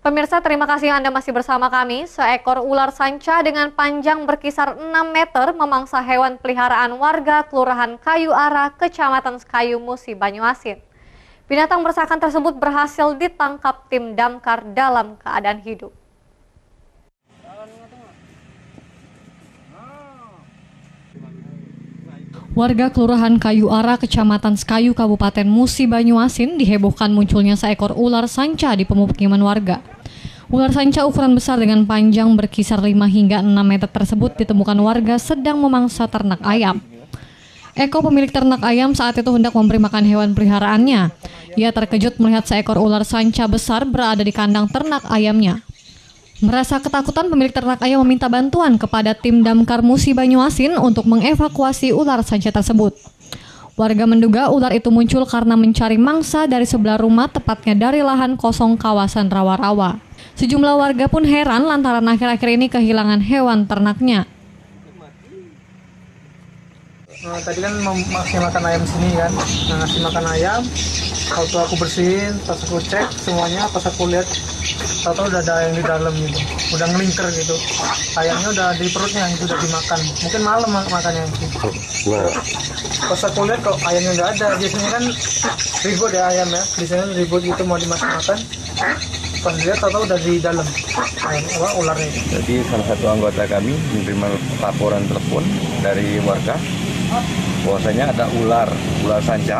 Pemirsa, terima kasih Anda masih bersama kami. Seekor ular sanca dengan panjang berkisar 6 meter memangsa hewan peliharaan warga Kelurahan Kayu Ara, Kecamatan Kayu Musi, Banyuasin. Binatang bersakan tersebut berhasil ditangkap tim damkar dalam keadaan hidup. Warga Kelurahan Kayu Ara, Kecamatan Kayu, Kabupaten Musi, Banyuasin dihebohkan munculnya seekor ular sanca di pemukiman warga. Ular sanca ukuran besar dengan panjang berkisar 5 hingga 6 meter tersebut ditemukan warga sedang memangsa ternak ayam. Eko, pemilik ternak ayam, saat itu hendak memberi makan hewan peliharaannya. Ia terkejut melihat seekor ular sanca besar berada di kandang ternak ayamnya. Merasa ketakutan, pemilik ternak ayam meminta bantuan kepada tim damkar Musi Banyuasin untuk mengevakuasi ular sanca tersebut. Warga menduga ular itu muncul karena mencari mangsa dari sebelah rumah, tepatnya dari lahan kosong kawasan rawa-rawa. Sejumlah warga pun heran lantaran akhir-akhir ini kehilangan hewan ternaknya. Tadi kan ngasih makan ayam sini kan, ngasih makan ayam. Waktu aku bersihin, pas aku cek semuanya, pas aku lihat, tahu udah ada yang di dalam gitu, udah ngelingker gitu. Ayamnya udah di perutnya, itu udah dimakan. Mungkin malam makannya itu. Pas aku lihat kok ayamnya nggak ada, biasanya kan ribut ya ayam ya, biasanya ribut gitu mau dimakan. Pas lihat tahu udah di dalam ularnya. Jadi salah satu anggota kami menerima laporan telepon dari warga bahwasanya ada ular sanca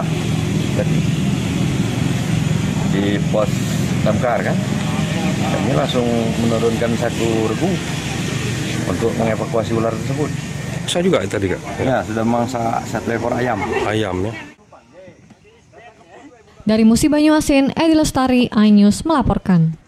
di pos damkar kan. Kami langsung menurunkan 1 regu untuk mengevakuasi ular tersebut. Saya juga tadi Kak. Ya, sudah memangsa 1 ekor ayam. Ayam ya. Dari Musi Banyuasin, Edi Lestari, iNews melaporkan.